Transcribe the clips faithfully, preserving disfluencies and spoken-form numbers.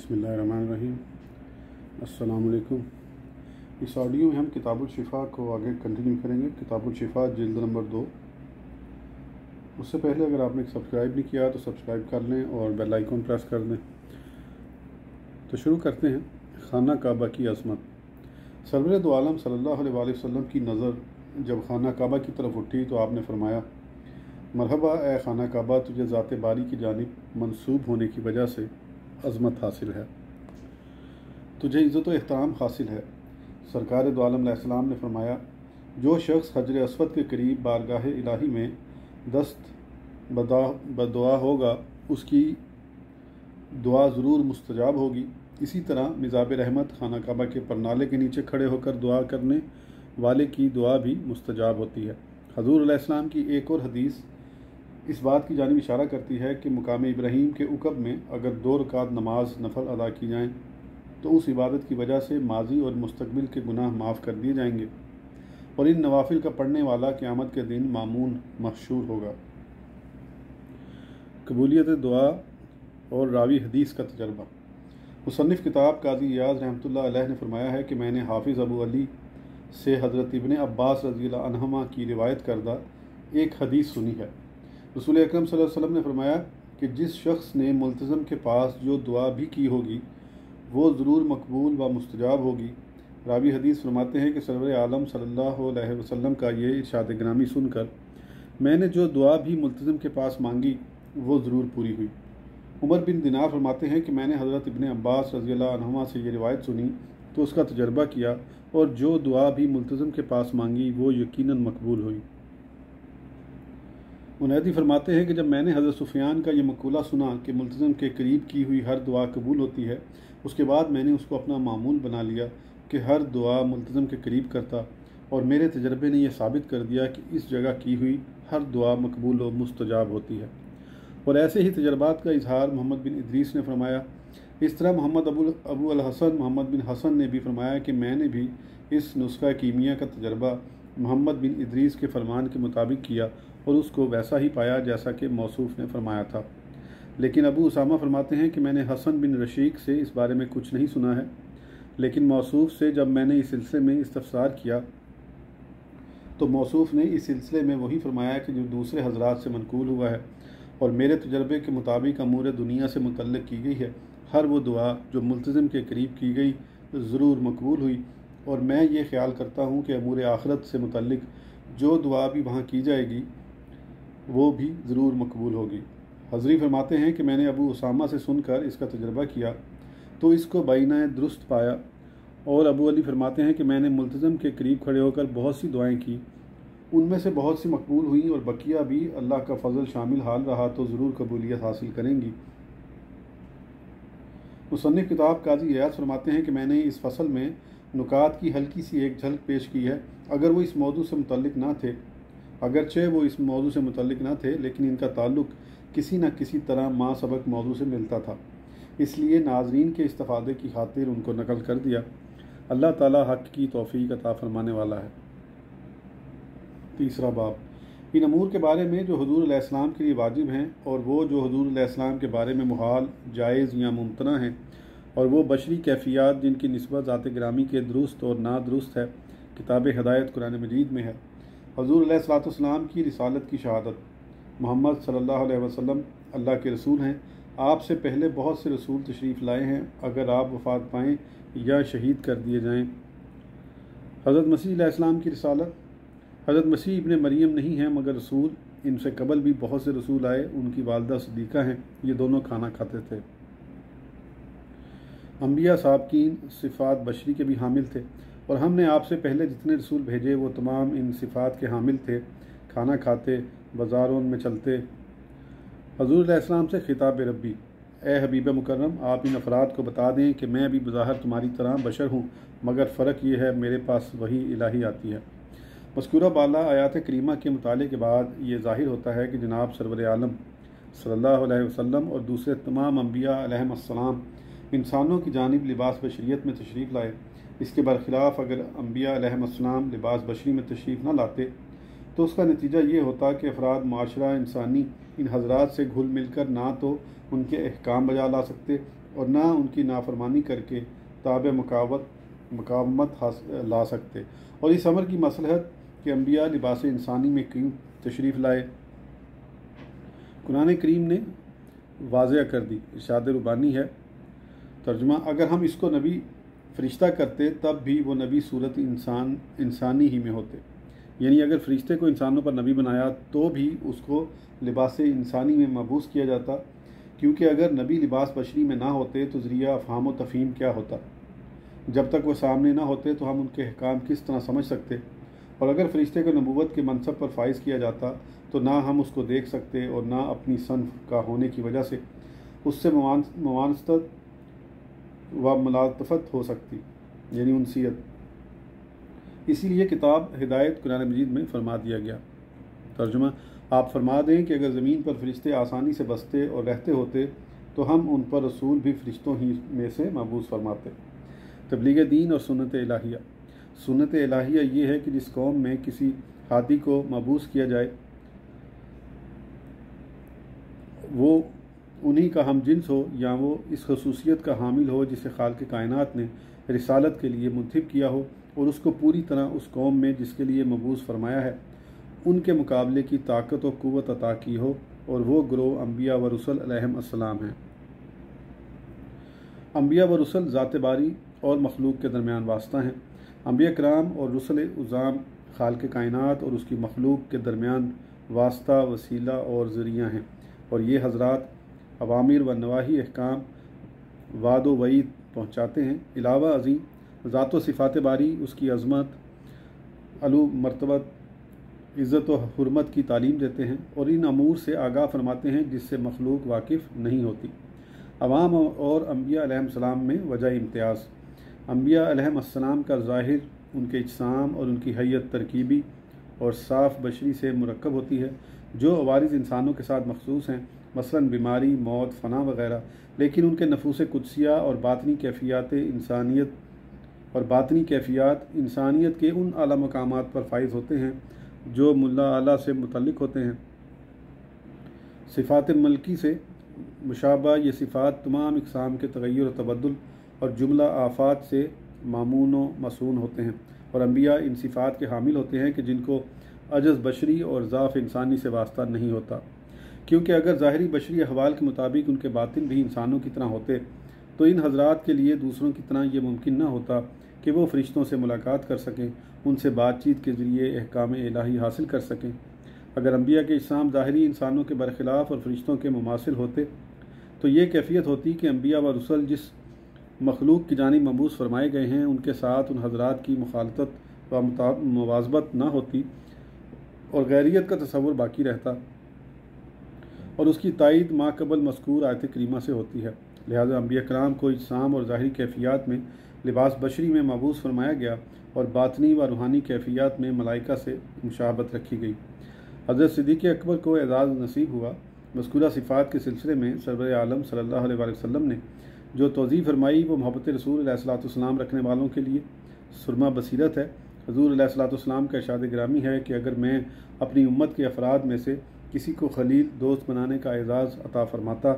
बिस्मिल्लाहिर्रहमानिर्रहीम। अस्सलाम वालेकुम। इस ऑडियो में हम किताबुल शिफा को आगे कंटिन्यू करेंगे। किताबुल शिफा जिल्द नंबर दो। उससे पहले अगर आपने सब्सक्राइब नहीं किया तो सब्सक्राइब कर लें और बेल आइकन प्रेस कर दें। तो शुरू करते हैं। खाना काबा की अज़मत। सरवर दो आलम सल्लल्लाहु अलैहि वसल्लम की नज़र जब खाना काबा की तरफ उठी तो आपने फरमाया, मरहबा ए खाना काबा, तुझे ज़ाते बारी की जानिब मंसूब होने की वजह से अज़मत हासिल है, तुझे इज़्ज़त व एहतराम हासिल है। सरकार दो आलम अलैहिस्सलाम ने फरमाया, जो शख्स हजर अस्वद के करीब बारगाह इलाही में दस्त बदुआ होगा उसकी दुआ ज़रूर मुस्तजाब होगी। इसी तरह मिज़ाब रहमत खाना काबा के परनाले के नीचे खड़े होकर दुआ करने वाले की दुआ भी मुस्तजाब होती है। हज़ूर अलैहिस्सलाम की एक और हदीस इस बात की जानिब इशारा करती है कि मुकाम इब्राहीम के उकब में अगर दो रकात नमाज नफल अदा की जाएँ तो उस इबादत की वजह से माजी और मुस्तकबिल के गुनाह माफ़ कर दिए जाएंगे और इन नवाफिल का पढ़ने वाला क़यामत के दिन मामून मशहूर होगा। कबूलियत दुआ और रावी हदीस का तजर्बा। मुसन्निफ़ किताब काजी इयाज़ रहमतुल्लाह अलैह ने फरमाया है कि मैंने हाफिज़ अबू अली से हज़रत इब्ने अब्बास रज़ियल्लाहु अन्हुमा की रिवायत करदा एक हदीस सुनी है। रसूल अकरम सल्लल्लाहु अलैहि वसल्लम ने फरमाया कि जिस शख्स ने मुल्तज़म के पास जो दुआ भी की होगी वो ज़रूर मकबूल व मुस्तजाब होगी। रावी हदीस फरमाते हैं कि सरवर आलम सल्लल्लाहु अलैहि वसल्लम का ये इरशाद ग्रामी सुनकर मैंने जो दुआ भी मुल्तज़म के पास मांगी वो ज़रूर पूरी हुई। उमर बिन दिनार फरमाते हैं कि मैंने हज़रत इब्ने अब्बास रज़ियल्लाहु अन्हुमा से ये रिवायत सुनी तो उसका तजर्बा किया और जो दुआ भी मुल्तज़म के पास मांगी वो यकीनन मकबूल हुई। मुनैदी फरमाते हैं कि जब मैंने हज़रत सुफियान का ये मकूला सुना कि मुल्तज़म के करीब की हुई हर दुआ कबूल होती है, उसके बाद मैंने उसको अपना मामूल बना लिया कि हर दुआ मुल्तज़म के करीब करता और मेरे तजर्बे ने यह साबित कर दिया कि इस जगह की हुई हर दुआ मकबूल व मुस्तजाब होती है। और ऐसे ही तजर्बात का इजहार मोहम्मद बिन इदरीस ने फरमाया। इस तरह मोहम्मद अबू अबू अल हसन मोहम्मद बिन हसन ने भी फरमाया कि मैंने भी इस नुस्खा कीमिया का तजर्बा मोहम्मद बिन इदरीस के फरमान के मुताबिक किया और उसको वैसा ही पाया जैसा कि मौसूफ़ ने फरमाया था। लेकिन अबू उसामा फरमाते हैं कि मैंने हसन बिन रशीक से इस बारे में कुछ नहीं सुना है, लेकिन मौसूफ़ से जब मैंने इस सिलसिले में इस्तफसार किया तो मौसूफ़ ने इस सिलसिले में वही फरमाया कि जो दूसरे हजरात से मनकूल हुआ है और मेरे तजर्बे के मुताबिक अमूर दुनिया से मुतल्लिक़ की गई है। हर वो दुआ जो मुल्तज़म के करीब की गई ज़रूर मकबूल हुई और मैं ये ख्याल करता हूँ कि अमूर आखिरत से मुतल्लिक़ जो दुआ भी वहाँ की जाएगी वो भी ज़रूर मकबूल होगी। हज़री फरमाते हैं कि मैंने अबू उसामा से सुनकर इसका तजर्बा किया तो इसको बाइना दुरुस्त पाया। और अबू अली फरमाते हैं कि मैंने मुल्तज़म के करीब खड़े होकर बहुत सी दुआएं की, उनमें से बहुत सी मकबूल हुई और बकिया भी अल्लाह का फ़ज़ल शामिल हाल रहा तो ज़रूर कबूलियत हासिल करेंगी। मुसन्निफ़ किताब काजी इयाज़ फरमाते हैं कि मैंने इस फसल में नुकात की हल्की सी एक झलक पेश की है। अगर वो इस मौजू से मुतल्लिक़ ना थे अगरचे वो इस मौजू से मुतल्लिक़ ना थे लेकिन इनका ताल्लुक़ किसी न किसी तरह माँ सबक मौजू से मिलता था, इसलिए नाज़रीन के इस्तिफ़ादे की खातिर उनको नकल कर दिया। अल्लाह ताला हक़ की तौफ़ीक़ अता फ़रमाने वाला है। तीसरा बाब, इन अमूर के बारे में जो हुज़ूर अलैहिस्सलाम के लिए वाजिब हैं और वो जो हुज़ूर अलैहिस्सलाम के बारे में मुहाल, जायज़ या मुमतना हैं और वो बशरी कैफ़ियत जिनकी निस्बत ज़ात गिरामी के दुरुस्त और ना दुरुस्त है, किताब हिदायत कुरान मजीद में है। हुज़ूर अलैहिस्सलाम की रिसालत की शहादत। मोहम्मद सल्लल्लाहु अलैहि वसल्लम अल्लाह के रसूल हैं। आपसे पहले बहुत से रसूल तशरीफ़ लाए हैं। अगर आप वफ़ात पाएँ या शहीद कर दिए जाएँ। हज़रत मसीह अलैहिस्सलाम की रिसालत। हज़रत मसीह इब्ने मरियम नहीं हैं मगर रसूल। इनसे कबल भी बहुत से रसूल आए। उनकी वालदा सिद्दीक़ा हैं। ये दोनों खाना खाते थे। अम्बिया साबकीन सिफ़ात बशरी के भी हामिल थे और हमने आपसे पहले जितने रसूल भेजे वो तमाम इन सिफ़ात के हामिल थे। खाना खाते, बाज़ारों में चलते। हज़ूर अलैहिस्सलाम से खिताब रब्बी। ए हबीब मुकर्रम, आप इन अफराद को बता दें कि मैं भी बज़ाहिर तुम्हारी तरह बशर हूँ, मगर फ़र्क ये है मेरे पास वही इलाही आती है। मज़कूरा बाला आयात करीमा के मुताले के बाद ये ज़ाहिर होता है कि जनाब सरवर आलम सल्लल्लाहु अलैहि वसल्लम और दूसरे तमाम अम्बिया अलैहिमुस्सलाम इंसानों की जानिब लिबास बशरियत में तशरीफ़ लाए। इसके बरखिलाफ़ अगर अम्बिया अलैहिमुस्सलाम लिबास बशरी में तशरीफ़ न लाते तो उसका नतीजा ये होता कि अफराद माशरा इंसानी इन हजरात से घुल मिल कर ना तो उनके अहकाम बजा ला सकते और ना उनकी नाफरमानी करके ताब मुकावत मुकावमत ला सकते। और इस अमर की मसलहत कि अम्बिया लिबास इंसानी में क्यों तशरीफ़ लाए, कुरान करीम ने वाज़ह कर दी। इरशाद रुबानी है, तर्जुमा, अगर हम इसको नबी फ़रिश्ता करते तब भी वो नबी सूरत इंसान इंसानी ही में होते। यानी अगर फ़रिश्ते को इंसानों पर नबी बनाया तो भी उसको लिबास इंसानी में मबूस किया जाता, क्योंकि अगर नबी लिबास बशरी में ना होते तो ज़रिया अफ़हाम व तफ़हीम क्या होता। जब तक वो सामने ना होते तो हम उनके अहकाम किस तरह समझ सकते। और अगर फ़रिश्ते को नबूवत के मनसब पर फाइज किया जाता तो ना हम उसको देख सकते और ना अपनी सन्फ का होने की वजह से उससे मुवानसत व मुलातफ़त हो सकती, यानी उनसियत। इसीलिए किताब हिदायत कुरान मजीद में फरमा दिया गया। तर्जुमा, आप फरमा दें कि अगर ज़मीन पर फ़रिश्ते आसानी से बसते और रहते होते तो हम उन पर रसूल भी फ़रिश्तों ही में से मबूस फरमाते। तबलीग दीन और सुन्नत इलाहिया। सुन्नत इलाहिया ये है कि जिस कौम में किसी हादी को मबूस किया जाए वो उन्हीं का हम जिन्स हो या वो इस खसूसियत का हामिल हो जिसे खालिक़ कायनात ने रिसालत के लिए मुंतखब किया हो, और उसको पूरी तरह उस कौम में जिसके लिए मबूस फरमाया है उनके मुकाबले की ताकत और क़ुव्वत अता की हो, और वो ग्रोह अम्बिया व रुसल अलैहिमुस्सलाम हैं। अम्बिया व रुसल ज़ात बारी और मखलूक के दरमियान वास्ता हैं। अम्बिया कराम और रुसल उज़ाम खालिक़ कायनात और उसकी मखलूक के दरमियान वास्ता, वसीला और ज़रिया हैं, और ये हज़रात अवामिर व नवाही अहकाम वाद व वईद पहुँचाते हैं। अलावा अज़ीम ज़ात व सिफ़ात बारी, उसकी अज़मत, अलू मरतबत, इज़्ज़त व हुर्मत की तालीम देते हैं और इन अमूर से आगाह फरमाते हैं जिससे मखलूक वाकिफ़ नहीं होती। अवाम और अम्बिया अलैहिस्सलाम में वजह इम्तियाज़। अम्बिया अलैहिस्सलाम का ज़ाहिर उनके इज्साम और उनकी हैयत तरकीबी और साफ़ बशरी से मुरक्कब होती है, जो अवारिज़ इंसानों के साथ मखसूस हैं, मसलन बीमारी, मौत, फ़ना वगैरह। लेकिन उनके नफूस कुदसिया और बातनी कैफियत इंसानियत और बातनी कैफियत इंसानियत के उन आला मकामात पर फाइज होते हैं जो मुल्ला आला से मुतल्लिक़ होते हैं। सिफ़ात मलकी से मुशाबा, ये सिफ़ात तमाम इक़साम के तग़य्युर और तबद्दुल और जुमला आफ़ात से मामून व मसून होते हैं, और अम्बिया इन सिफ़ात के हामिल होते हैं कि जिनको अजज़ बशरी और ज़ाफ़ इंसानी से वास्ता नहीं होता। क्योंकि अगर ज़ाहिरी बशरी अहवाल के मुताबिक उनके बातिन भी इंसानों की तरह होते तो इन हज़रात के लिए दूसरों की तरह ये मुमकिन न होता कि वो फ़रिश्तों से मुलाकात कर सकें, उनसे बातचीत के ज़रिए अहकाम इलाही हासिल कर सकें। अगर अम्बिया के इस्लाम ज़ाहिरी इंसानों के बरखिलाफ़ और फ़रिश्तों के मुमासिल होते तो ये कैफियत होती कि अम्बिया व रुसल जिस मखलूक की जानिब मबूस फरमाए गए हैं उनके साथ उन हज़रात की मुखालतत व मुवाज़बत न होती और गैरियत का तसव्वुर बाकी रहता, और उसकी तायद माक़बल मज़कूर आयत करीमा से होती है। लिहाजा अम्बिया कराम को इज्साम और ज़ाहिरी कैफियत में लिबास बशरी में मबूस फरमाया गया और बातनी व रूहानी कैफियत में मलाइका से मुशाबत रखी गई। हज़रत सिद्दीक़ अकबर को एज़ाज़ नसीब हुआ। मज़कूरा सिफ़ात के सिलसिले में सरवर आलम सल्लल्लाहु अलैहि वसल्लम ने जो तौज़ीह फरमाई वो मोहब्बत रसूल अलैहिस्सलातु वस्सलाम रखने वालों के लिए सुरमा बसीरत है। हुज़ूर अलैहिस्सलातु वस्सलाम का इरशाद गिरामी है कि अगर मैं अपनी उम्मत के अफराद में से किसी को खलील दोस्त बनाने का एज़ाज़ अता फरमाता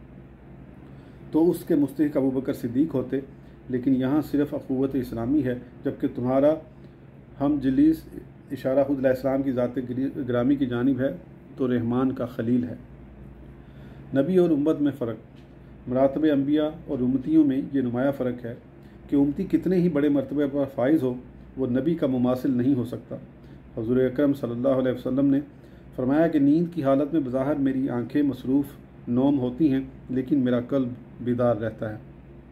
तो उसके मुस्तहिक़ अबू बकर सिद्दीक़ होते, लेकिन यहाँ सिर्फ़ अख़ुव्वत इस्लामी है, जबकि तुम्हारा हम जलीस इशारा खुद अलैहिस्सलाम की ज़ात गिरामी की जानिब है तो रहमान का खलील है। नबी और उम्मत में फ़र्क। मरातबे अम्बिया और उम्मतियों में ये नुमाया फ़र्क है कि उम्मती कितने ही बड़े मरतबे पर फाइज हो वो नबी का मुमासिल नहीं हो सकता। हुज़ूर अकरम सल्लल्लाहु अलैहि वसल्लम ने फरमाया कि नींद की हालत में बज़ाहिर मेरी आंखें मसरूफ़ नौम होती हैं लेकिन मेरा कल्ब बेदार रहता है।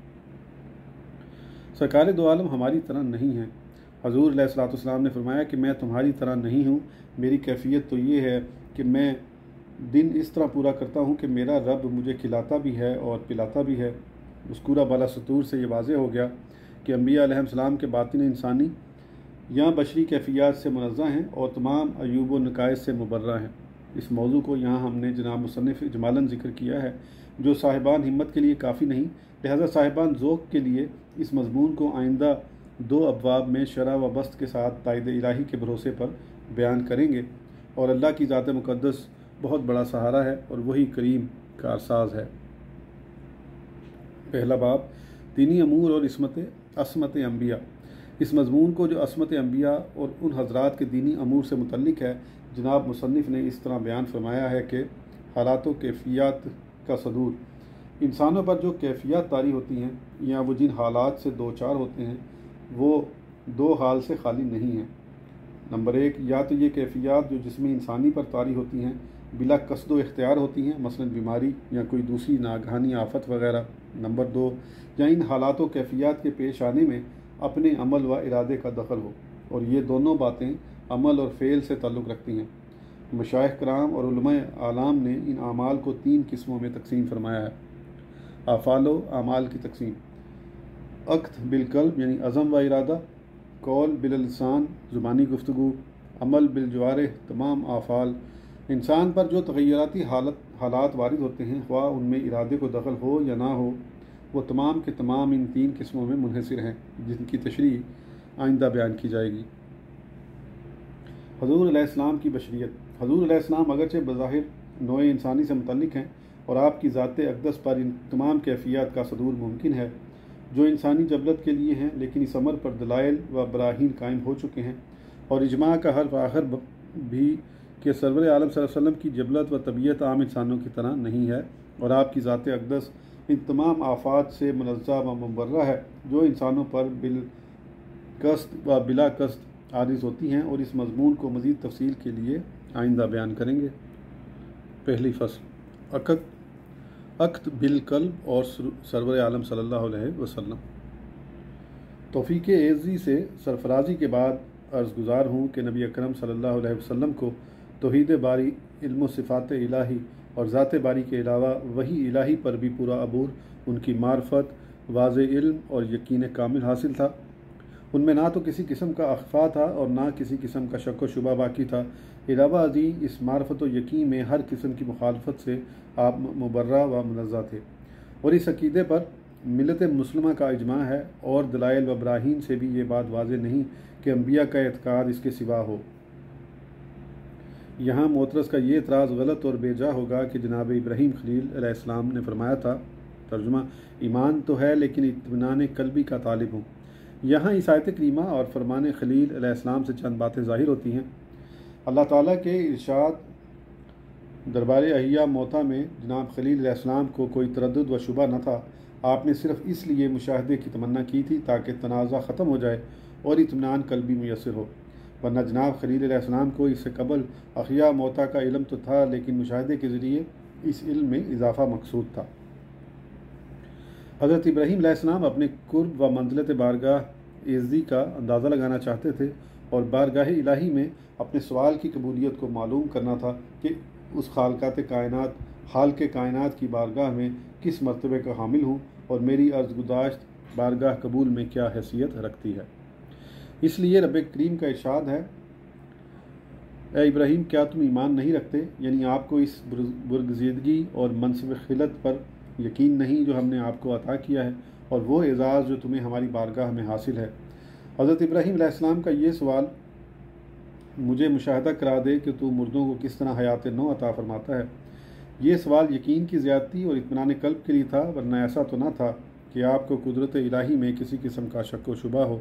सरकार दो आलम हमारी तरह नहीं है। हुज़ूर अलैहिस्सलातु वस्सलाम ने फरमाया कि मैं तुम्हारी तरह नहीं हूँ, मेरी कैफियत तो ये है कि मैं दिन इस तरह पूरा करता हूँ कि मेरा रब मुझे खिलाता भी है और पिलाता भी है। मज़कूरा बाला सतूर से ये वाज़े हो गया कि अम्बिया अलैहिस्सलाम के बातिन इंसानी यहाँ बशरी कैफियत से मुनज़्ज़ह हैं और तमाम अयूब व नकाइस से मुबर्रा हैं। इस मौजू को यहाँ हमने जनाब मुसन्निफ़ इजमालन ज़िक्र किया है, जो साहिबान हिम्मत के लिए काफ़ी नहीं, लिहाजा साहिबान ज़ौक़ के लिए इस मज़मून को आइंदा दो अब्वाब में शरह व बस्त के साथ ताइद इलाही के भरोसे पर बयान करेंगे। और अल्लाह की ज़ात मुक़द्दस बहुत बड़ा सहारा है और वही करीम कारसाज है। पहला बाब दीनी अमूर और इसमत असमत अम्बिया। इस मजमून को जो असमत अम्बिया और उन हजरात के दीनी अमूर से मुतल्लिक है, जनाब मुसन्निफ़ ने इस तरह बयान फरमाया है कि हालात व कैफियत का सदूर, इंसानों पर जो कैफियत तारी होती हैं या वो जिन हालात से दो चार होते हैं वो दो हाल से खाली नहीं हैं। नंबर एक, या तो ये कैफियत जो जिस्म इंसानी पर तारी होती हैं बिला कसद व इख्तियार होती हैं, मसलन बीमारी या कोई दूसरी नागहानी आफत वगैरह। नंबर दो, या इन हालात व कैफियत के पेश आने में अपने अमल व इरादे का दखल हो, और ये दोनों बातें अमल और फ़ेल से ताल्लुक़ रखती हैं। मशाइख़ कराम और उलमाए आलाम ने इन आमाल को तीन किस्मों में तकसीम फरमाया है। आफ़ालो आमाल की तकसीम, अक़्द बिलक़ल्ब यानी अज़म व इरादा, कौल बिललिसान ज़ुबानी गुफ्तगू, अमल बिलजवारिह तमाम आफ़ाल। इंसान पर जो तग़य्युराती हालत हालात वारिद होते हैं, ख्वाह उनमें इरादे को दखल हो या ना हो, वो तमाम के तमाम इन तीन किस्मों में मुनहसिर हैं, जिनकी तशरीह आइंदा बयान की जाएगी। हज़ूर अलैहिस्सलाम की बशरियत। हज़ूर अलैहिस्सलाम अगरचे बज़ाहिर नोए इंसानी से मुतल्लिक हैं और आपकी ज़ात अक़दस पर इन तमाम कैफियत का सदूर मुमकिन है जो इंसानी जबलत के लिए हैं, लेकिन इस अमर पर दलाइल व बराहीन कायम हो चुके हैं और इजमा का हर आखिर भी कि सरवर आलम सल्लल्लाहु अलैहि वसल्लम की जबलत व तबीयत आम इंसानों की तरह नहीं है और आपकी ज़ात अक़दस इन तमाम आफ़ात से मुनज़्ज़ह व मुबर्रा है जो इंसानों पर बिल कस्त व बिला कस्त आरिज़ होती हैं, और इस मज़मून को मज़ीद तफसील के लिए आइंदा बयान करेंगे। पहली फसल, अक़द अक़्द बिलक़ल्ब और सरवर आलम सल्लल्लाहु अलैहि वसल्लम। तौफ़ीक़ एज़ी से सरफराजी के बाद अर्ज़ गुज़ार हूँ कि नबी अकरम सल्लल्लाहु अलैहि वसल्लम को तौहीद बारी, इल्म व सिफ़ात इलाही और ज़ात बारी के अलावा वही इलाही पर भी पूरा अबूर, उनकी मार्फत, वाज़े इल्म और यकीन कामिल हासिल था। उनमें ना तो किसी किस्म का अख़फ़ा था और ना किसी किस्म का शक व शुबा बाकी था। इलावा अजी इस मार्फत व यकीन में हर किस्म की मुखालफत से आप मुबर्रा व मुनज़्ज़ह थे, और इस अक़ीदे पर मिलत मुस्लिमा का इजमा है और दलाइल व बराहीन से भी ये बात वाज़ेह नहीं कि अम्बिया का एतक़ाद इसके सिवा हो। यहाँ मोतरस का ये एतराज़ गलत और बेजा होगा कि जनाब इब्राहीम खलील अलैहिस्सलाम ने फरमाया था, तर्जुमा, ईमान तो है लेकिन इत्मीनान क़ल्बी का तालिब हूँ। यहाँ इस आयत करीमा और फरमान खलील अलैहिस्सलाम से चंद बातें ज़ाहिर होती हैं। अल्लाह ताला के इरशाद दरबार अहिया मौता में जनाब खलील अलैहिस्सलाम को कोई तरद्दुद व शुबा न था। आपने सिर्फ इसलिए मुशाहदे की तमन्ना की थी ताकि तनाज़ा ख़त्म हो जाए और इत्मीनान क़ल्बी मुयस्सर हो, वरना जनाब खलील अलैहिस्सलाम को इससे कबल अहिया मौता का इल्म तो था, लेकिन मुशाहदे के ज़रिए इस इल्म में इजाफ़ा मकसूद था। हज़रत इब्राहीम अलैहिस्सलाम अपने कुर्ब व मंज़िलत बारगाह एज़ी का अंदाज़ा लगाना चाहते थे और बारगाह इलाही में अपने सवाल की कबूलियत को मालूम करना था कि उस खालकात कायनात हाल के कायनात की बारगाह में किस मर्तबे का हामिल हूँ और मेरी अर्ज़ गुज़ाश्त बारगाह कबूल में क्या हैसियत रखती है। इसलिए रब करीम का इरशाद है, ए इब्राहीम, क्या तुम ईमान नहीं रखते, यानी आपको इस बुर्गज़ीदगी और मनसब खिलत पर यकीन नहीं जो हमने आपको अता किया है और वो एज़ाज़ जो तुम्हें हमारी बारगाह में हासिल है। हज़रत इब्राहीम अलैहिस्सलाम का ये सवाल मुझे मुशाहदा करा दे कि तू मुर्दों को किस तरह हयात नौ अता फरमाता है। ये सवाल यकीन की ज़्यादती और इत्मीनान क़ल्ब के लिए था, वरना ऐसा तो ना था कि आपको कुदरत इलाही में किसी किस्म का शक व शुबा हो।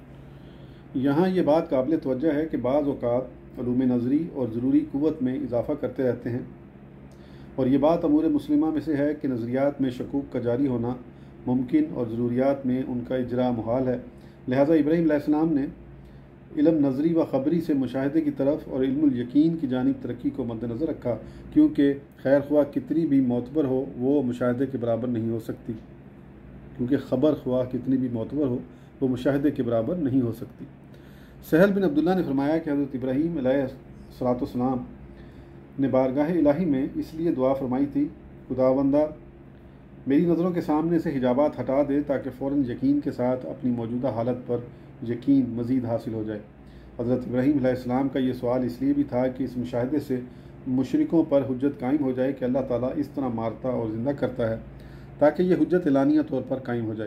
यहाँ ये बात काबिल तवज्जो है कि बाज़ औक़ात उलूम नज़री और ज़रूरी क़ुव्वत में इजाफ़ा करते रहते हैं, और ये बात अमूर मुस्लिमा में से है कि नज़रियात में शकूक का जारी होना मुमकिन और ज़रूरियात में उनका इजरा मुहाल है। लिहाजा इब्राहीम अलैहिस्सलाम ने इल्म नज़री व ख़बरी से मुशाहिदे की तरफ और इल्मुल यकीन की जानिब तरक्की को मद्देनज़र रखा, क्योंकि खैर ख्वाह कितनी भी मोतबर हो वो मुशाहिदे के बराबर नहीं हो सकती, क्योंकि ख़बर ख्वाह कितनी भी मोतबर हो वो मुशाहिदे के बराबर नहीं हो सकती। सहल बिन अब्दुल्ला ने फरमाया कि हज़रत इब्राहीम अलैहिस्सलाम ने बारगाह इलाही में इसलिए दुआ फरमाई थी, खुदावंदा मेरी नज़रों के सामने से हिजाबात हटा दे ताकि फ़ौरन यकीन के साथ अपनी मौजूदा हालत पर यकीन मज़ीद हासिल हो जाए। हज़रत इब्राहीम अलैहिस्सलाम का ये सवाल इसलिए भी था कि इस मुशाहिदे से मुशरिकों पर हुज्जत कायम हो जाए कि अल्लाह ताला इस तरह मारता और ज़िंदा करता है, ताकि यह हुज्जत एलानिया तौर पर कायम हो जाए।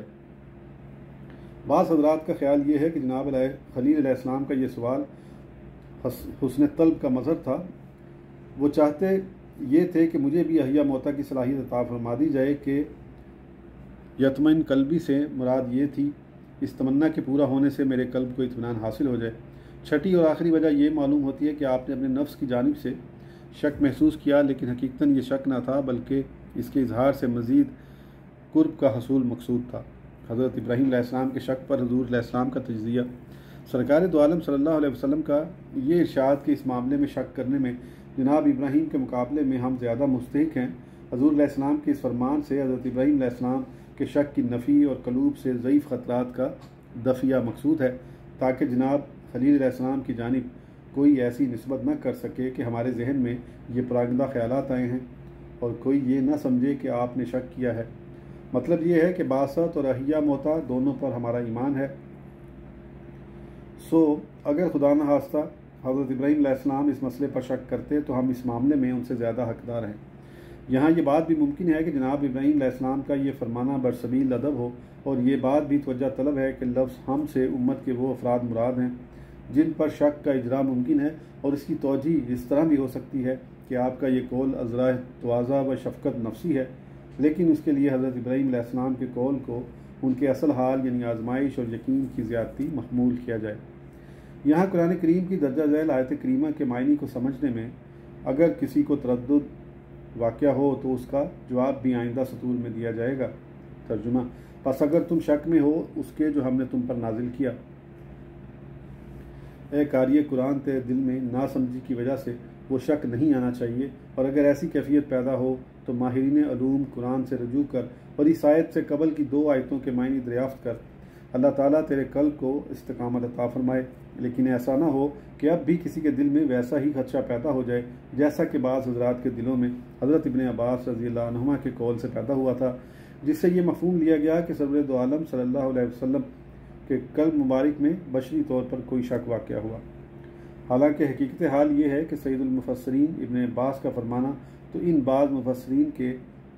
बाज़ हज़रात का ख्याल ये है कि जनाब खलील अलैहिस्सलाम का ये सवाल हुस्न तलब का मज़हर था। वो चाहते ये थे कि मुझे भी अहिया मौता की सलाहियत अता फरमा दी जाए कि यतमईन कल्बी से मुराद ये थी, इस तमन्ना के पूरा होने से मेरे कल्ब को इत्मीनान हासिल हो जाए। छठी और आखिरी वजह ये मालूम होती है कि आपने अपने नफ्स की जानिब से शक महसूस किया, लेकिन हकीकतन ये शक न था बल्कि इसके इजहार से मज़ीद कुर्ब का हसूल मकसूद था। हज़रत इब्राहीम अलैहिस्सलाम के शक पर हुज़ूर अलैहिस्सलाम का तजज़िया। सरकार दो आलम सल्लल्लाहु अलैहि वसल्लम का ये इरशाद कि इस मामले में शक करने में जनाब इब्राहीम के मुकाबले में हम ज़्यादा मुस्तहिक हैं, हज़ूर अलैहिस्सलाम के इस फरमान से हज़रत इब्राहीम अलैहिस्सलाम के शक की नफ़ी और कलूब से ज़ईफ़ ख़तरात का दफिया मकसूद है, ताकि जनाब खलील अलैहिस्सलाम की जानिब कोई ऐसी निस्बत न कर सके कि हमारे जहन में ये परागंदा ख्यालात आए हैं और कोई ये न समझे कि आपने शक किया है। मतलब ये है कि बासत और अहिया मोता दोनों पर हमारा ईमान है। सो अगर खुदा न खास्ता हज़रत इब्राहीम अलैहिस्सलाम इस मसले पर शक करते तो हम इस मामले में उनसे ज़्यादा हकदार हैं। यहाँ ये बात भी मुमकिन है कि जनाब इब्राहीम अलैहिस्सलाम का ये फरमाना बरसबील अदब हो, और ये बात भी तवज्जो तलब है कि लफ्ज़ हम से उम्मत के वो अफराद मुराद हैं जिन पर शक का इजरा मुमकिन है, और इसकी तौजी इस तरह भी हो सकती है कि आपका ये कौल अज़रा तवाज़ा व शफ़क़त नफसी है, लेकिन उसके लिए हज़रत इब्राहीम अलैहिस्सलाम के कौल को उनके असल हाल यानी आजमाइश और यकीन की ज़्यादती महमूल किया जाए। यहाँ कुरान करीम की दर्जा झैल आयत करीमा के मायने को समझने में अगर किसी को तरद्दुद वाक़या हो तो उसका जवाब भी आइंदा सतूर में दिया जाएगा। तर्जुमा, बस अगर तुम शक में हो उसके जो हमने तुम पर नाजिल किया, ए कारिए कुरान तेरे दिल में नासमझी की वजह से वो शक नहीं आना चाहिए, और अगर ऐसी कैफियत पैदा हो तो माहिरीन अलूम कुरान से रजू कर और इस आयत से कबल की दो आयतों के मायने दरियाफ्त कर। अल्लाह ताला तेरे कल्ब को इस्तिकामत अता फरमाए, लेकिन ऐसा ना हो कि अब भी किसी के दिल में वैसा ही खदशा पैदा हो जाए जैसा कि बाज़ हज़रात के दिलों में हज़रत इब्ने अब्बास रज़ियल्लाहु अन्हुमा के कौल से पैदा हुआ था, जिससे ये मफ़हूम लिया गया कि सरवर दो आलम सल्लल्लाहु अलैहि वसल्लम के कल्ब मुबारक में बशरी तौर पर कोई शक वाक़या हुआ। हालांकि हकीकत हाल ये है कि सैयदुल मुफस्सिरीन इब्ने अब्बास का फरमाना तो इन बाज़ मुफस्सिरीन के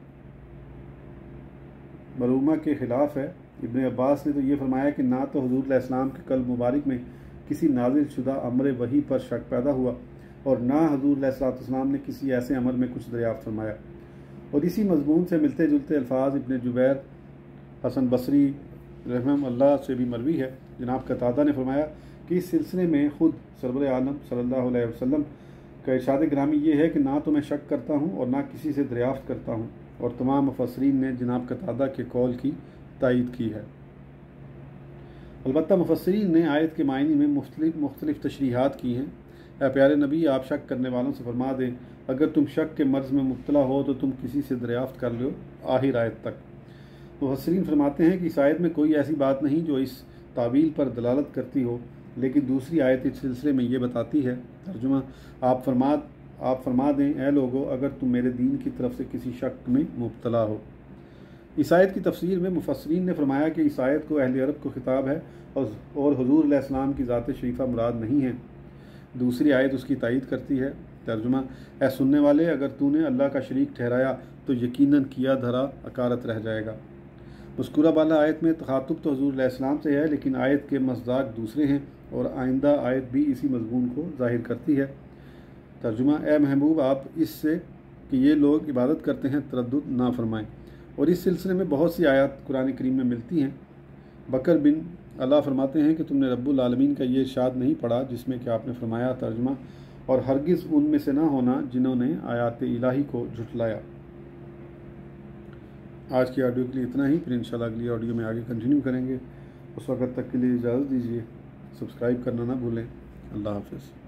मलूमा के ख़िलाफ़ है। इब्ने अब्बास ने तो ये फरमाया कि ना तो हुज़ूर अलैहिस्सलाम के कल्ब मुबारक में किसी नाजिल शुदा अमर वही पर शक पैदा हुआ, और ना हुज़ूर अलैहिस्सलाम ने किसी ऐसे अमर में कुछ दरियाफ्त फरमाया। और इसी मजमून से मिलते जुलते अल्फाज इब्ने जुबैर हसन बसरी रहमहुल्लाह से भी मरवी है। जनाब कतादा ने फरमाया कि इस सिलसिले में ख़ुद सरवर आलम सल्लल्लाहु अलैहि वसल्लम का इरशाद ग्रामी ये है कि ना तो मैं शक करता हूँ और ना किसी से दरियाफ्त करता हूँ, और तमाम मुफस्सिरीन ने जनाब कतादा के कौल की तायीद की है। अलबत्ता मुफस्सिरीन ने आयत के मायने में मुख्तलिफ मुख्तलिफ तशरीहात की हैं। ए प्यारे नबी, आप शक करने वालों से फरमा दें, अगर तुम शक के मर्ज़ में मुब्तला हो तो तुम किसी से दरियाफ्त कर लो, आखिर आयत तक। मुफस्सिरीन फरमाते हैं कि इस आयत में कोई ऐसी बात नहीं जो इस तावील पर दलालत करती हो, लेकिन दूसरी आयत इस सिलसिले में ये बताती है। तर्जुमा, आप फरमा आप फरमा दें, ए लोगो, अगर तुम मेरे दीन की तरफ से किसी शक में मुब्तला हो। इस आयत की तफसीर में मुफस्सिरीन ने फरमाया कि इस आयत को अहले अरब को खिताब है और और हुज़ूर अलैहिस्सलाम की ज़ात शरीफा मुराद नहीं है। दूसरी आयत उसकी तायीद करती है। तर्जुमा, ए सुनने वाले, अगर तूने अल्लाह का शरीक ठहराया तो यकीनन किया धरा अकारत रह जाएगा। मज़कूरा बाला आयत में तखातुब तो हुज़ूर अलैहिस्सलाम से है, लेकिन आयत के मज़दाक दूसरे हैं और आइंदा आयत भी इसी मज़मून को ज़ाहिर करती है। तर्जुमा, ए महबूब, आप इससे कि ये लोग इबादत करते हैं तरद्दुद ना फरमाएँ। और इस सिलसिले में बहुत सी आयत कुरान करीम में मिलती हैं। बकर बिन अल्लाह फरमाते हैं कि तुमने रब्बुल आलमीन का ये इरशाद नहीं पढ़ा जिसमें कि आपने फरमाया, तर्जुमा, और हरगिज़ उनमें से ना होना जिन्होंने आयात इलाही को झुठलाया। आज की ऑडियो के लिए इतना ही, फिर इंशाल्लाह अगली ऑडियो में आगे कंटिन्यू करेंगे। उस वक्त तक के लिए इजाज़त दीजिए। सब्सक्राइब करना ना भूलें। अल्लाह हाफ़िज़।